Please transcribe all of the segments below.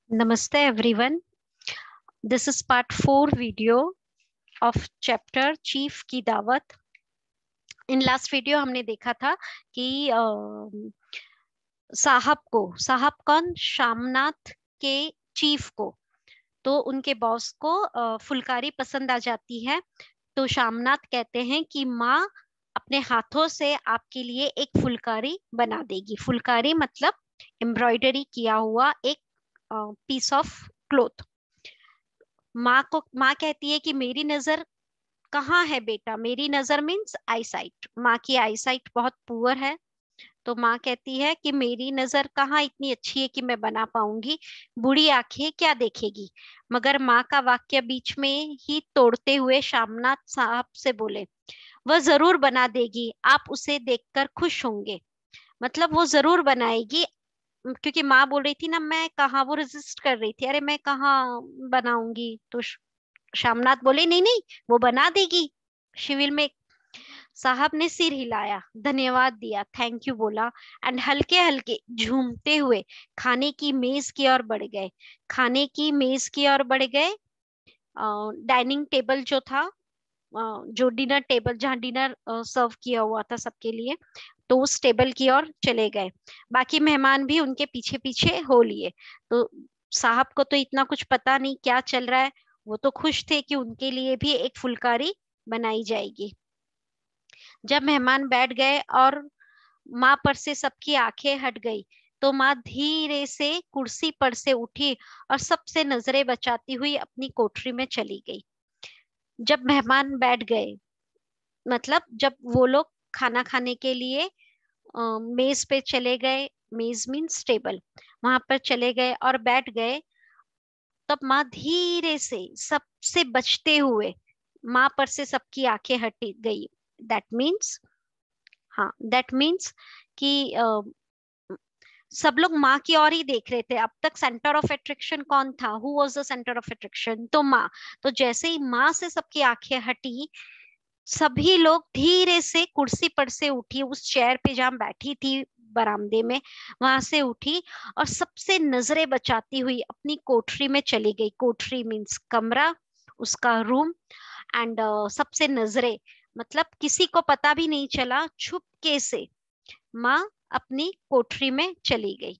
Namaste everyone. This is part 4 video of chapter Chief की दावत. In last video हमने देखा था कि साहब कौन, शामनाथ के चीफ को, तो उनके बॉस को फुलकारी पसंद आ जाती है। तो शामनाथ कहते हैं कि माँ अपने हाथों से आपके लिए एक फुलकारी बना देगी। फुलकारी मतलब एम्ब्रॉयडरी किया हुआ एक पीस ऑफ क्लोथ। माँ कहती है कि मेरी नजर कहाँ है बेटा, मेरी नजर मीन्स आई साइट। माँ की आई साइट बहुत पुअर है, तो माँ कहती है कि मेरी नजर कहाँ इतनी अच्छी है कि मैं बना पाऊंगी, बूढ़ी आंखें क्या देखेगी। मगर माँ का वाक्य बीच में ही तोड़ते हुए शामनाथ साहब से बोले, वह जरूर बना देगी, आप उसे देखकर खुश होंगे। मतलब वो जरूर बनाएगी, क्योंकि माँ बोल रही थी ना, मैं कहाँ, वो रेजिस्ट कर रही थी, अरे मैं कहाँ बनाऊंगी। तो शामनाथ बोले नहीं नहीं, वो बना देगी, शी विल मेक। साहब ने सिर हिलाया, धन्यवाद दिया, थैंक यू बोला, एंड हल्के हल्के झूमते हुए खाने की मेज की ओर बढ़ गए। खाने की मेज की ओर बढ़ गए। डाइनिंग टेबल जो था, जो डिनर टेबल जहाँ डिनर सर्व किया हुआ था सबके लिए, तो उस टेबल की ओर चले गए। बाकी मेहमान भी उनके पीछे पीछे हो लिए। तो साहब को तो इतना कुछ पता नहीं क्या चल रहा है, वो तो खुश थे कि उनके लिए भी एक फुलकारी बनाई जाएगी। जब मेहमान बैठ गए और माँ पर से सबकी आंखें हट गई, तो माँ धीरे से कुर्सी पर से उठी और सबसे नजरें बचाती हुई अपनी कोठरी में चली गई। जब मेहमान बैठ गए, मतलब जब वो लोग खाना खाने के लिए मेज पे चले गए, मेज मीन्स टेबल, वहां पर चले गए और बैठ गए, तब माँ धीरे से सबसे बचते हुए, माँ पर से सबकी आंखें हट गई। दैट मीन्स, हाँ दैट मीन्स कि सब लोग माँ की ओर ही देख रहे थे। अब तक सेंटर ऑफ अट्रैक्शन कौन था, who was the centre of attraction, तो माँ। तो जैसे ही माँ से सबकी आंखें हटी, सभी लोग धीरे से कुर्सी पर से उठी, उस चेयर पे जहां बैठी थी बरामदे में, वहां से उठी और सबसे नजरें बचाती हुई अपनी कोठरी में चली गई। कोठरी मीन्स कमरा, उसका रूम। एंड सबसे नजरें मतलब किसी को पता भी नहीं चला, छुपके से माँ अपनी कोठरी में चली गई।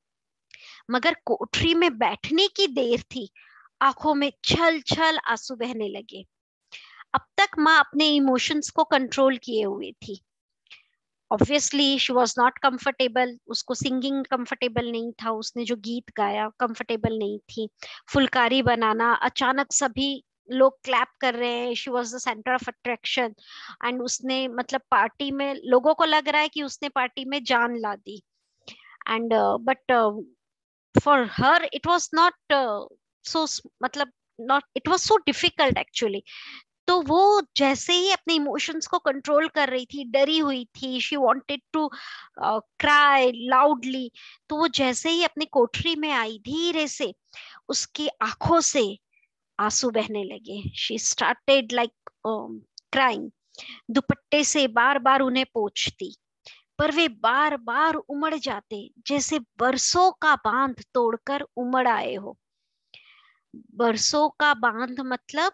मगर कोठरी में बैठने की देर थी, आंखों में छल छल आंसू बहने लगे। अब तक माँ अपने इमोशंस को कंट्रोल किए हुई थी। Obviously she was not comfortable, उसको सिंगिंग कंफर्टेबल नहीं था, उसने जो गीत गाया कंफर्टेबल नहीं थी। फुलकारी बनाना, अचानक सभी लोग क्लैप कर रहे हैं, she was the centre of attraction. And उसने मतलब पार्टी में लोगों को लग रहा है कि उसने पार्टी में जान ला दी। And but for her it was not so, मतलब not, it was so difficult actually. तो वो जैसे ही अपने इमोशंस को कंट्रोल कर रही थी, डरी हुई थी, she wanted to cry loudly, तो वो जैसे ही अपनी कोठरी में आई, धीरे से उसकी आंखों से आंसू बहने लगे। She started like crying. दुपट्टे से बार बार उन्हें पोंछती, पर वे बार बार उमड़ जाते, जैसे बरसों का बांध तोड़कर उमड़ आए हो। बरसों का बांध मतलब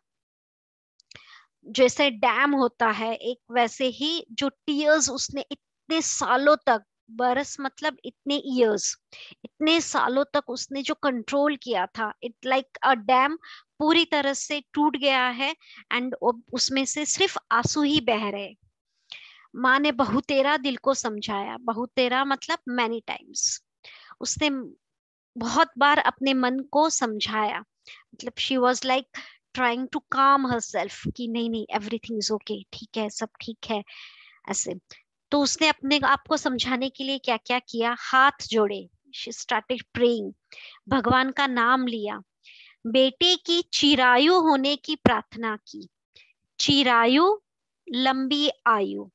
जैसे डैम होता है एक, वैसे ही जो टीयर्स उसने इतने सालों तक, बरस मतलब इतने ईयर्स, इतने सालों तक उसने जो कंट्रोल किया था, इट लाइक अ डैम पूरी तरह से टूट गया है। एंड उसमें से सिर्फ आंसू ही बह रहे। माँ ने बहुतेरा दिल को समझाया, बहुतेरा मतलब मैनी टाइम्स, उसने बहुत बार अपने मन को समझाया। मतलब she was like trying to calm her self कि नहीं नहीं, एवरीथिंग इज ओके, ठीक है, सब ठीक है, ऐसे। तो उसने अपने आप को समझाने के लिए क्या क्या किया, हाथ जोड़े, शी स्टार्टेड प्रेइंग, भगवान का नाम लिया, बेटे की चिरायु होने की प्रार्थना की। चिरायु, लंबी आयु।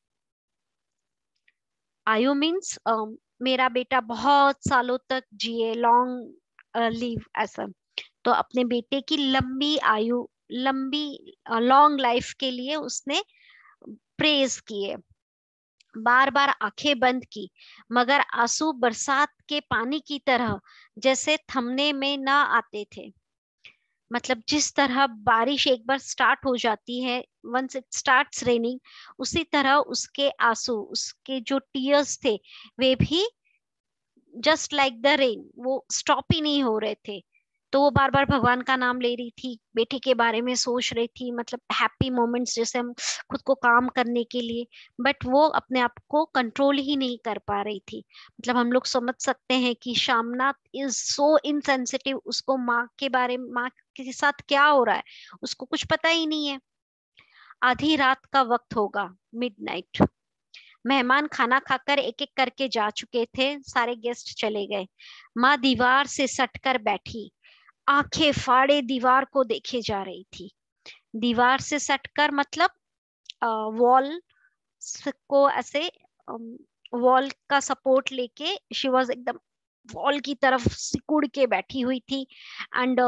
आयु मीन्स मेरा बेटा बहुत सालों तक जिए, लॉन्ग लिव, ऐसा। तो अपने बेटे की लंबी आयु, लंबी लॉन्ग लाइफ के लिए उसने प्रेज किए। बार बार आंखें बंद की, मगर आंसू बरसात के पानी की तरह जैसे थमने में ना आते थे। मतलब जिस तरह बारिश एक बार स्टार्ट हो जाती है, वंस इट स्टार्ट्स रेनिंग, उसी तरह उसके आंसू, उसके जो टीयर्स थे, वे भी जस्ट लाइक द रेन, वो स्टॉप ही नहीं हो रहे थे। तो वो बार बार भगवान का नाम ले रही थी, बेटे के बारे में सोच रही थी, मतलब हैप्पी मोमेंट्स जैसे हम खुद को काम करने के लिए, बट वो अपने आप को कंट्रोल ही नहीं कर पा रही थी। मतलब हम लोग समझ सकते हैं कि शामनाथ इज सो इनसेंसिटिव, उसको माँ के बारे में, माँ के साथ क्या हो रहा है उसको कुछ पता ही नहीं है। आधी रात का वक्त होगा, मिडनाइट। मेहमान खाना खाकर एक एक करके जा चुके थे, सारे गेस्ट चले गए। माँ दीवार से सटकर बैठी, आंखें फाड़े दीवार को देखे जा रही थी। दीवार से सटकर मतलब वॉल को ऐसे, वॉल का सपोर्ट लेके शी वॉज एकदम वॉल की तरफ सिकुड़ के बैठी हुई थी। एंड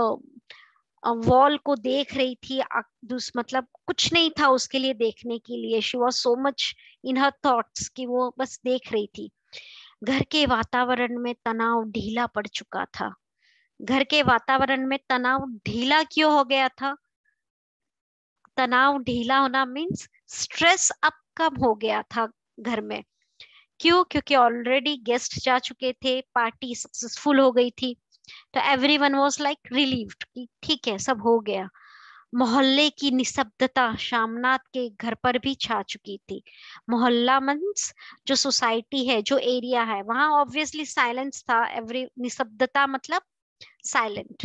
वॉल को देख रही थी। मतलब कुछ नहीं था उसके लिए देखने के लिए, she was so much in her thoughts कि वो बस देख रही थी। घर के वातावरण में तनाव ढीला पड़ चुका था। घर के वातावरण में तनाव ढीला क्यों हो गया था? तनाव ढीला होना मीन्स स्ट्रेस अब कम हो गया था घर में। क्यों? क्योंकि ऑलरेडी गेस्ट जा चुके थे, पार्टी सक्सेसफुल हो गई थी। तो एवरीवन वाज लाइक रिलीव्ड कि ठीक है, सब हो गया। मोहल्ले की निस्तब्धता शामनाथ के घर पर भी छा चुकी थी। मोहल्ला मीन्स जो सोसाइटी है, जो एरिया है, वहां ऑब्वियसली साइलेंस था। एवरी निस्तब्धता मतलब साइलेंट।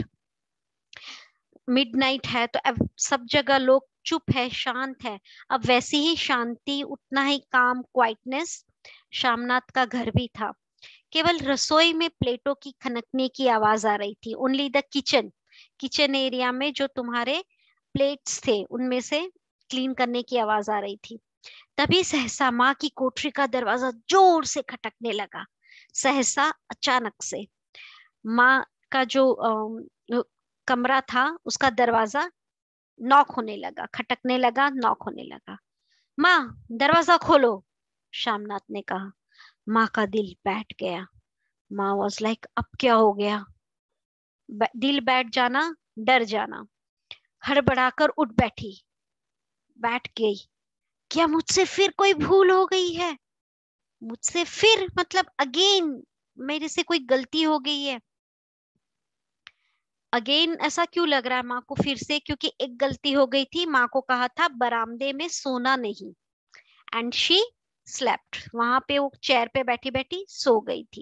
मिडनाइट है तो अब सब जगह लोग चुप है, शांत है। अब वैसी ही शांति, उतना ही काम, क्वाइटनेस शामनाथ का घर भी था। केवल रसोई में प्लेटों की खनकने की आवाज आ रही थी। Only the kitchen, kitchen area में जो तुम्हारे प्लेट्स थे उनमें से क्लीन करने की आवाज आ रही थी। तभी सहसा माँ की कोठरी का दरवाजा जोर से खटकने लगा। सहसा, अचानक से। माँ का जो कमरा था उसका दरवाजा नॉक होने लगा, खटकने लगा, नॉक होने लगा। माँ, दरवाजा खोलो, शामनाथ ने कहा। माँ का दिल बैठ गया। माँ वॉज लाइक, अब क्या हो गया? दिल बैठ जाना, डर जाना। हड़बड़ाकर उठ बैठी, बैठ गई। क्या मुझसे फिर कोई भूल हो गई है? मुझसे फिर मतलब अगेन मेरे से कोई गलती हो गई है? अगेन ऐसा क्यों लग रहा है माँ को फिर से? क्योंकि एक गलती हो गई थी, माँ को कहा था बरामदे में सोना नहीं, एंड शी स्लेप्ट, वहां पे वो चेयर पे बैठी बैठी सो गई थी।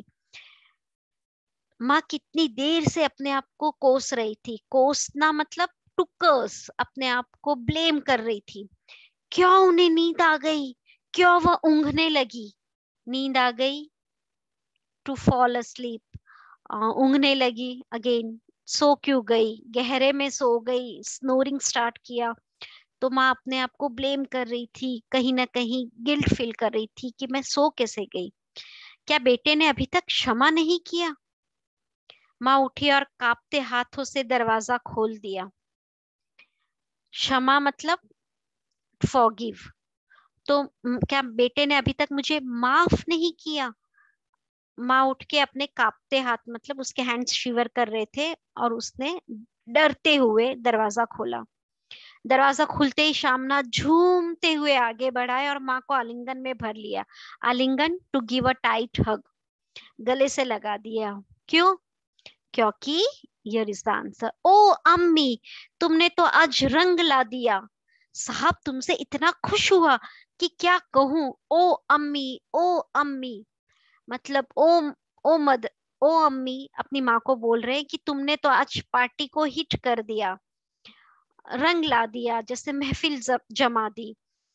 माँ कितनी देर से अपने आप को कोस रही थी। कोसना मतलब टू कर्स, अपने आप को ब्लेम कर रही थी। क्यों उन्हें नींद आ गई? क्यों वह ऊँघने लगी? नींद आ गई, टू फॉल अस्लीप, ऊँघने लगी अगेन। सो क्यों गई? गहरे में सो गई, स्नोरिंग स्टार्ट किया। तो माँ अपने आप को ब्लेम कर रही थी, कहीं ना कहीं गिल्ट फील कर रही थी कि मैं सो कैसे गई। क्या बेटे ने अभी तक क्षमा नहीं किया? माँ उठी और कांपते हाथों से दरवाजा खोल दिया। क्षमा मतलब फॉरगिव। तो क्या बेटे ने अभी तक मुझे माफ नहीं किया? माँ उठ के अपने कांपते हाथ, मतलब उसके हैंड्स शिवर कर रहे थे, और उसने डरते हुए दरवाजा खोला। दरवाजा खुलते ही शामना झूमते हुए आगे बढ़ाए और माँ को आलिंगन में भर लिया। आलिंगन to give a tight hug, गले से लगा दिया। क्यों? क्योंकि हियर इज द आंसर। ओ अम्मी, तुमने तो आज रंग ला दिया। साहब तुमसे इतना खुश हुआ कि क्या कहूँ। ओ अम्मी, ओ अम्मी, मतलब ओ मद ओ अम्मी अपनी माँ को बोल रहे हैं कि तुमने तो आज पार्टी को हिट कर दिया, रंग ला दिया, जैसे महफिल जमा दी।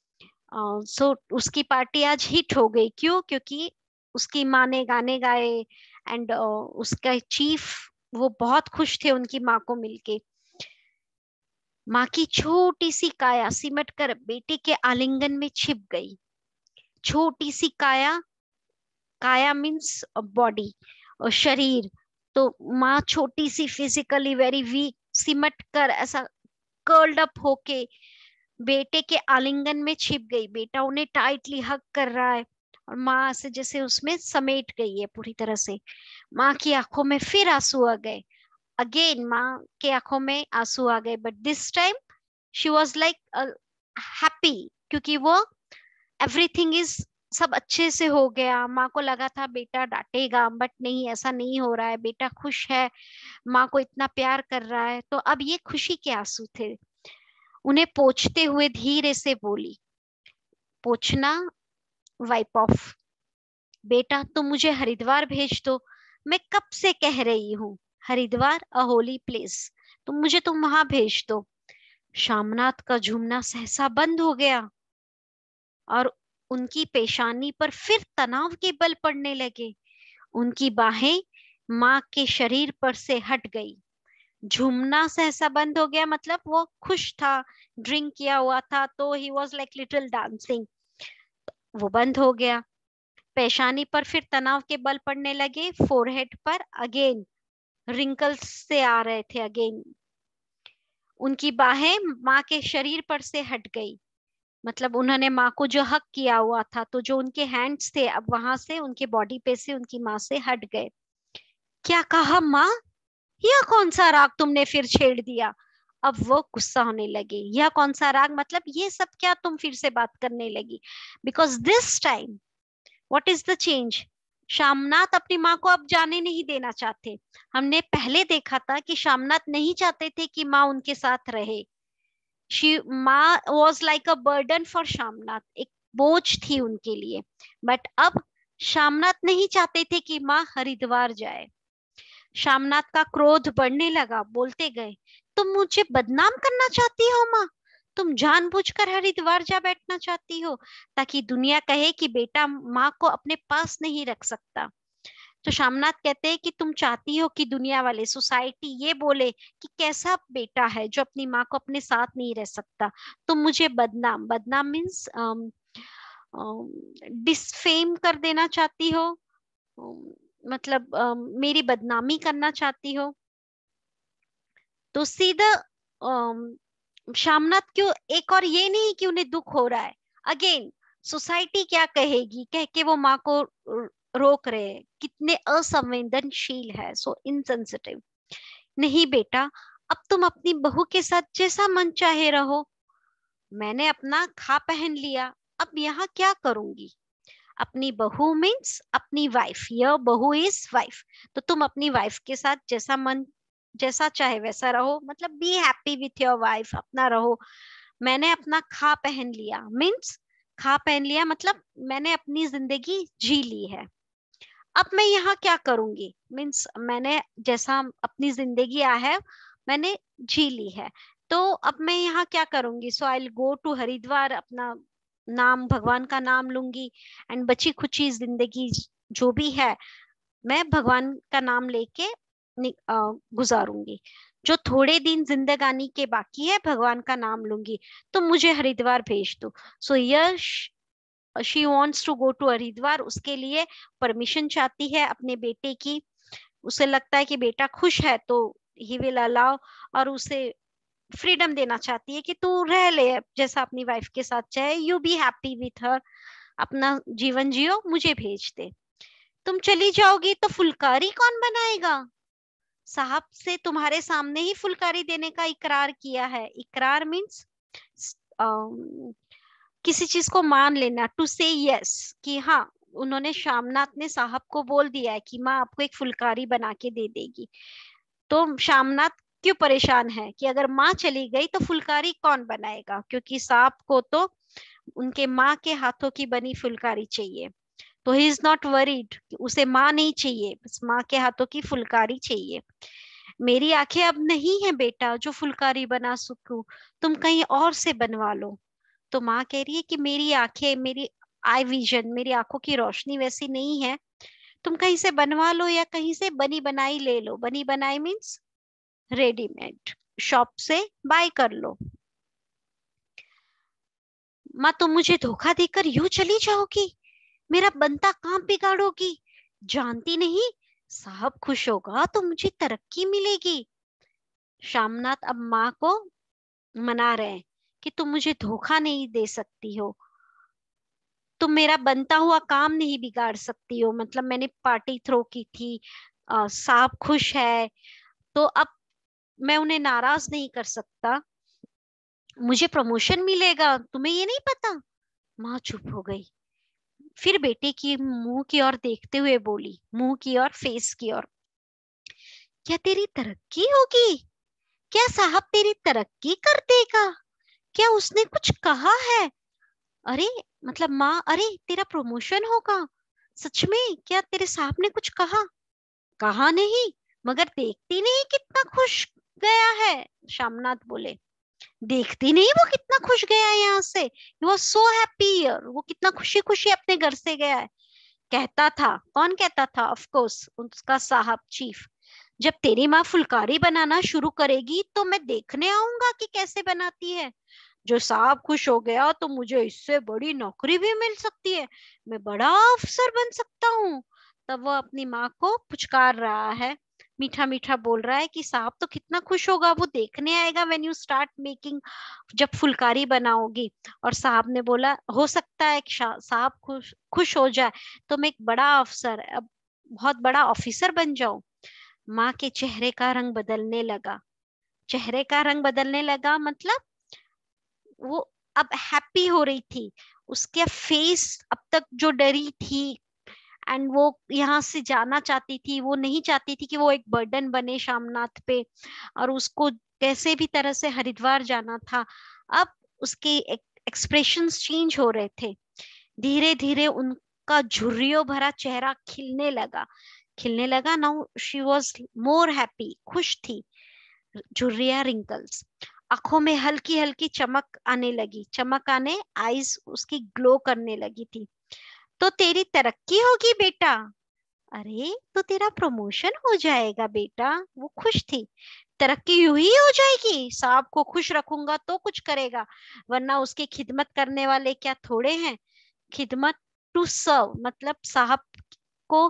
सो उसकी पार्टी आज हिट हो गई। क्यों? क्योंकि उसकी माँ ने गाने गाए, एंड उसका चीफ, वो बहुत खुश थे उनकी माँ को मिलके। माँ की छोटी सी काया सिमट कर बेटे के आलिंगन में छिप गई। छोटी सी काया, काया मीन्स बॉडी और शरीर। तो माँ छोटी सी, फिजिकली वेरी वीक, सिमट कर ऐसा कर्ल्ड अप होके बेटे के आलिंगन में छिप गई। बेटा उन्हें टाइटली हग कर रहा है, और माँ से जैसे उसमें समेट गई है पूरी तरह से। माँ की आंखों में फिर आंसू आ गए। अगेन माँ के आंखों में आंसू आ गए, but this time she was like happy, क्योंकि वो एवरीथिंग इज सब अच्छे से हो गया। माँ को लगा था बेटा डांटेगा, बट नहीं, ऐसा नहीं हो रहा है, बेटा खुश है, माँ को इतना प्यार कर रहा है। तो अब ये खुशी के आंसू थे। उन्हें पोंछते हुए धीरे से बोली, पोंछना, वाइप ऑफ, बेटा तुम मुझे हरिद्वार भेज दो। मैं कब से कह रही हूँ, हरिद्वार अ होली प्लेस, तुम वहां भेज दो। शामनाथ का झूमना सहसा बंद हो गया और उनकी पेशानी पर फिर तनाव के बल पड़ने लगे। उनकी बाहें माँ के शरीर पर से हट गई। झूमना सहसा बंद हो गया मतलब वो खुश था, ड्रिंक किया हुआ था, तो he was like little dancing, वो बंद हो गया। पेशानी पर फिर तनाव के बल पड़ने लगे। फोरहेड पर अगेन रिंकल्स से आ रहे थे अगेन। उनकी बाहें माँ के शरीर पर से हट गई, मतलब उन्होंने माँ को जो हक किया हुआ था, तो जो उनके हैंड्स थे अब वहां से उनके बॉडी पे से उनकी माँ से हट गए। क्या कहा माँ, यह कौन सा राग तुमने फिर छेड़ दिया। अब वो गुस्सा होने लगे। यह कौन सा राग मतलब ये सब क्या तुम फिर से बात करने लगी। Because this time what is the change, Shamnath अपनी माँ को अब जाने नहीं देना चाहते। हमने पहले देखा था कि शामनाथ नहीं चाहते थे कि माँ उनके साथ रहे। शी माँ was like a burden for Shamnath, एक बोझ थी उनके लिए। बट अब शामनाथ नहीं चाहते थे कि माँ हरिद्वार जाए। शामनाथ का क्रोध बढ़ने लगा, बोलते गए, तुम मुझे बदनाम करना चाहती हो माँ, तुम जानबूझकर हरिद्वार जा बैठना चाहती हो ताकि दुनिया कहे कि बेटा माँ को अपने पास नहीं रख सकता। तो शामनाथ कहते हैं कि तुम चाहती हो कि दुनिया वाले, सोसाइटी ये बोले कि कैसा बेटा है जो अपनी माँ को अपने साथ नहीं रह सकता। तुम मुझे बदनाम, बदनाम मीन्स डिसफेम कर देना चाहती हो, मतलब मेरी बदनामी करना चाहती हो। तो सीधा शामनाथ क्यों, एक और ये नहीं कि उन्हें दुख हो रहा है, अगेन सोसाइटी क्या कहेगी कह के वो माँ को रोक रहे हैं। कितने असंवेदनशील है, सो इनसेंसिटिव। नहीं बेटा, अब तुम अपनी बहू के साथ जैसा मन चाहे रहो, मैंने अपना खा पहन लिया, अब यहाँ क्या करूंगी। अपनी बहू मीन्स अपनी वाइफ, यह बहू इज वाइफ, तो तुम अपनी वाइफ के साथ जैसा मन, जैसा चाहे वैसा रहो, मतलब be happy with your wife, अपना रहो। मैंने अपना खा पहन लिया मीन्स, खा पहन लिया मतलब मैंने अपनी जिंदगी जी ली है, अब मैं यहाँ क्या करूंगी मीन्स मैंने जैसा अपनी जिंदगी आ है मैंने जी ली है, तो अब मैं यहाँ क्या करूंगी। सो आई गो टू हरिद्वार, अपना नाम, भगवान का नाम लूंगी, एंड बची खुची जिंदगी जो भी है मैं भगवान का नाम लेके गुजारूंगी। जो थोड़े दिन जिंदगानी के बाकी है भगवान का नाम लूंगी, तो मुझे हरिद्वार भेज दो। So yes she wants to go to Haridwar, उसके लिए परमिशन चाहती है अपने बेटे की। उसे लगता है कि बेटा खुश है तो ही विल अलाउ, और उसे फ्रीडम देना चाहती है कि तू रह ले जैसा अपनी वाइफ के साथ चाहे, you be happy with her, अपना जीवन जियो, मुझे भेज दे। तुम चली जाओगी तो फुलकारी कौन बनाएगा। साहब से तुम्हारे सामने ही फुलकारी देने का इकरार किया है। इकरार मीन्स किसी चीज को मान लेना, टू से यस, कि हाँ उन्होंने, शामनाथ ने साहब को बोल दिया है कि माँ आपको एक फुलकारी बना के दे देगी। तो शामनाथ क्यों परेशान है कि अगर माँ चली गई तो फुलकारी कौन बनाएगा, क्योंकि साहब को तो उनके माँ के हाथों की बनी फुलकारी चाहिए। तो ही इज नॉट वरीड, उसे माँ नहीं चाहिए, बस माँ के हाथों की फुलकारी चाहिए। मेरी आंखें अब नहीं है बेटा जो फुलकारी बना सकूं, तुम कहीं और से बनवा लो। तो माँ कह रही है कि मेरी आंखें, मेरी आई विजन, मेरी आंखों की रोशनी वैसी नहीं है, तुम कहीं से बनवा लो या कहीं से बनी बनाई ले लो। बनी बनाई मीन्स रेडीमेड, शॉप से बाय कर लो। माँ तुम मुझे धोखा देकर यूं चली जाओगी, मेरा बनता काम बिगाड़ोगी, जानती नहीं साहब खुश होगा तो मुझे तरक्की मिलेगी। शामनाथ अब माँ को मना रहे हैं कि तुम मुझे धोखा नहीं दे सकती हो, तुम मेरा बनता हुआ काम नहीं बिगाड़ सकती हो, मतलब मैंने पार्टी थ्रो की थी, साहब खुश है, तो अब मैं उन्हें नाराज नहीं कर सकता, मुझे प्रमोशन मिलेगा, तुम्हें ये नहीं पता। माँ चुप हो गई, फिर बेटे की मुंह की ओर देखते हुए बोली, मुंह की ओर, फेस की ओर, क्या तेरी तरक्की होगी? क्या साहब तेरी तरक्की कर देगा? क्या उसने कुछ कहा है? अरे, मतलब माँ, अरे तेरा प्रमोशन होगा, सच में? क्या तेरे साहब ने कुछ कहा? कहा नहीं, मगर देखती नहीं कितना खुश गया है, श्यामनाथ बोले। देखती नहीं वो कितना खुश गया है यहाँ से, ही वॉज सो हैप्पी, वो कितना खुशी खुशी अपने घर से गया है। कहता था, कौन कहता था? ऑफ कोर्स उसका साहब, चीफ। जब तेरी माँ फुलकारी बनाना शुरू करेगी तो मैं देखने आऊंगा कि कैसे बनाती है। जो साहब खुश हो गया तो मुझे इससे बड़ी नौकरी भी मिल सकती है, मैं बड़ा अफसर बन सकता हूँ। तब वो अपनी माँ को पुचकार रहा है, मीठा मीठा बोल रहा है कि साहब तो कितना खुश होगा, वो देखने आएगा व्हेन यू स्टार्ट मेकिंग, जब फुलकारी बनाओगी। और साहब ने बोला, हो सकता है कि साहब खुश खुश हो जाए तो मैं एक बड़ा अफसर, अब बहुत बड़ा ऑफिसर बन जाऊं। माँ के चेहरे का रंग बदलने लगा। चेहरे का रंग बदलने लगा मतलब वो अब हैप्पी हो रही थी। उसके फेस, अब तक जो डरी थी एंड वो यहाँ से जाना चाहती थी, वो नहीं चाहती थी कि वो एक बर्डन बने शामनाथ पे, और उसको कैसे भी तरह से हरिद्वार जाना था। अब उसके एक्सप्रेशंस चेंज हो रहे थे, धीरे धीरे उनका झुर्रियों भरा चेहरा खिलने लगा, खिलने लगा। Now she was more happy, खुश थी। झुर्रिया, रिंकल्स, आंखों में हल्की हल्की चमक आने लगी, चमक आने, आईज उसकी ग्लो करने लगी थी। तो तेरी तरक्की होगी बेटा। अरे, तो तेरा प्रमोशन हो जाएगा बेटा। वो खुश थी, तरक्की यूं ही हो जाएगी, साहब को खुश रखूंगा तो कुछ करेगा, वरना उसकी खिदमत करने वाले क्या थोड़े हैं। खिदमत, टू सर्व, मतलब साहब को,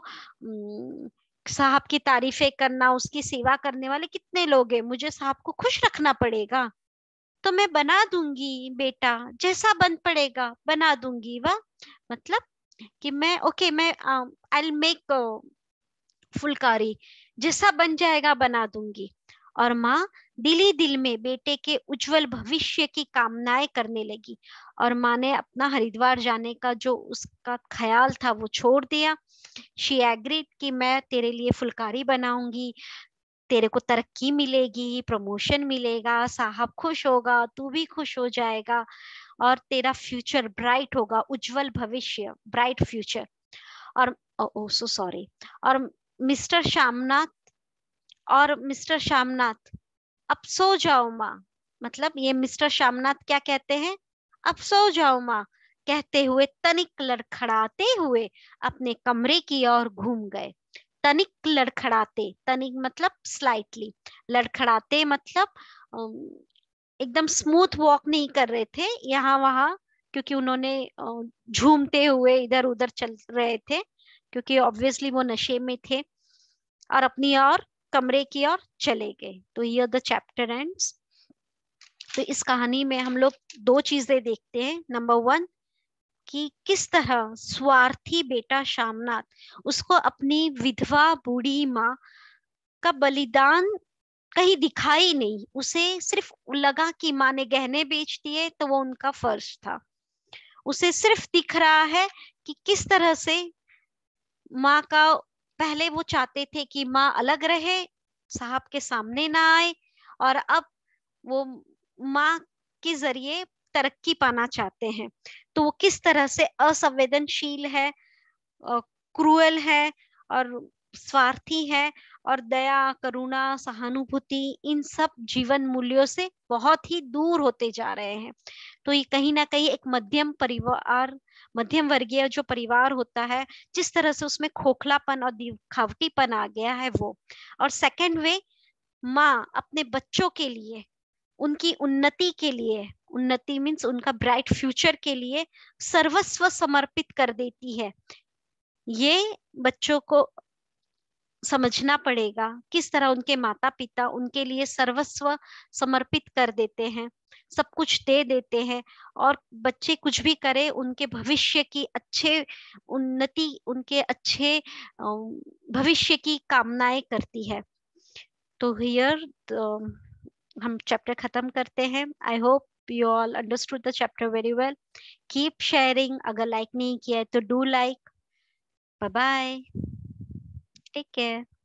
साहब की तारीफें करना, उसकी सेवा करने वाले कितने लोग हैं, मुझे साहब को खुश रखना पड़ेगा। तो मैं बना दूंगी बेटा, जैसा बन पड़ेगा बना दूंगी। वाह, मतलब कि मैं, ओके, मैं आई मेक फुलकारी, जैसा बन जाएगा बना दूंगी। और माँ दिल ही दिल में बेटे के उज्जवल भविष्य की कामनाएं करने लगी। और माँ ने अपना हरिद्वार जाने का जो उसका ख्याल था वो छोड़ दिया। शी एग्रीड कि मैं तेरे लिए फुलकारी बनाऊंगी, तेरे को तरक्की मिलेगी, प्रमोशन मिलेगा, साहब खुश होगा, तू भी खुश हो जाएगा, और तेरा फ्यूचर ब्राइट होगा, उज्जवल भविष्य, ब्राइट फ्यूचर। और ओ सो सॉरी, और मिस्टर श्यामनाथ, और मिस्टर श्यामनाथ, अब सो जाओ माँ। मतलब ये मिस्टर श्यामनाथ क्या कहते हैं? अब सो जाओ माँ, कहते हुए तनिक लड़खड़ाते हुए अपने कमरे की ओर घूम गए। तनिक लड़खड़ाते, तनिक मतलब स्लाइटली, लड़खड़ाते मतलब एकदम स्मूथ वॉक नहीं कर रहे थे यहाँ वहां, क्योंकि उन्होंने झूमते हुए इधर उधर चल रहे थे, क्योंकि ऑब्वियसली वो नशे में थे, और अपनी और कमरे की ओर चले गए। तो ये द चैप्टर एंड्स। तो इस कहानी में हम लोग दो चीजें देखते हैं। नंबर वन, कि किस तरह स्वार्थी बेटा शामनाथ, उसको अपनी विधवा बूढ़ी माँ का बलिदान कहीं दिखाई नहीं, उसे सिर्फ लगा कि माँ ने गहने बेच दिए तो वो उनका फर्ज था। उसे सिर्फ दिख रहा है कि किस तरह से माँ का, पहले वो चाहते थे कि माँ अलग रहे, साहब के सामने ना आए, और अब वो माँ के जरिए तरक्की पाना चाहते हैं। तो वो किस तरह से असंवेदनशील है, क्रूएल है, और स्वार्थी है, और दया, करुणा, सहानुभूति, इन सब जीवन मूल्यों से बहुत ही दूर होते जा रहे हैं। तो ये कहीं ना कहीं एक मध्यम परिवार, मध्यम वर्गीय जो परिवार होता है, जिस तरह से उसमें खोखलापन और दिखावटीपन आ गया है वो। और सेकंड वे, माँ अपने बच्चों के लिए, उनकी उन्नति के लिए, उन्नति मीन्स उनका ब्राइट फ्यूचर के लिए सर्वस्व समर्पित कर देती है। ये बच्चों को समझना पड़ेगा किस तरह उनके माता पिता उनके लिए सर्वस्व समर्पित कर देते हैं, सब कुछ दे देते हैं, और बच्चे कुछ भी करे उनके भविष्य की अच्छे उन्नति, उनके अच्छे भविष्य की कामनाएं करती है। तो हियर हम चैप्टर खत्म करते हैं। I hope you all understood the chapter very well. Keep sharing, अगर लाइक नहीं किया है तो do like. Bye bye, take care.